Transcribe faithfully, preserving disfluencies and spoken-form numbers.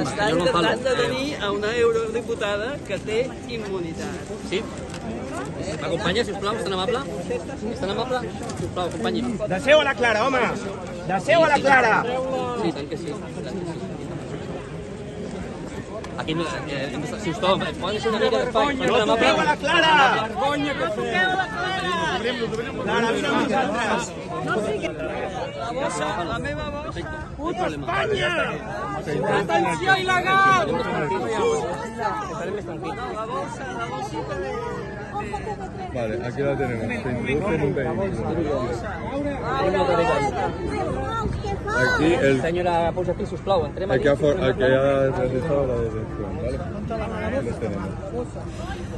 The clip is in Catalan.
Has de tenir a una eurodiputada que té immunitat. Sí? M'acompanya, sisplau, és tan amable? És tan amable? Sisplau, acompanyi'm. Deseu a la Clara, home! Deseu a la Clara! Sí, tant que sí. Aquí, sisplau, ens poden deixar una mica d'espai? No toqueu a la Clara! Vergonya que feu! Clara, vine amb nosaltres! La bossa, la meva bossa! Puta Espanya! Detenció il·legal! Estarem més tranquils. La bossa, la bossa que ve... Vale, aquí la tenemos. Se introduce en un vehículo. Aquí el Senyora Ponsatí, sisplau, entrem el aquí. que ha, for- el que ha realizado la detención, ¿vale? Lo tenemos.